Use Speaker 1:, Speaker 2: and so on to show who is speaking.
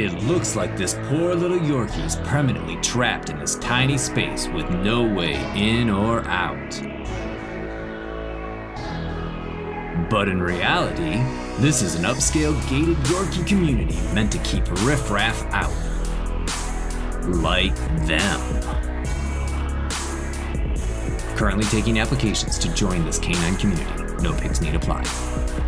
Speaker 1: It looks like this poor little Yorkie is permanently trapped in this tiny space with no way in or out. But in reality, this is an upscale gated Yorkie community meant to keep riffraff out. Like them. Currently taking applications to join this canine community. No pigs need apply.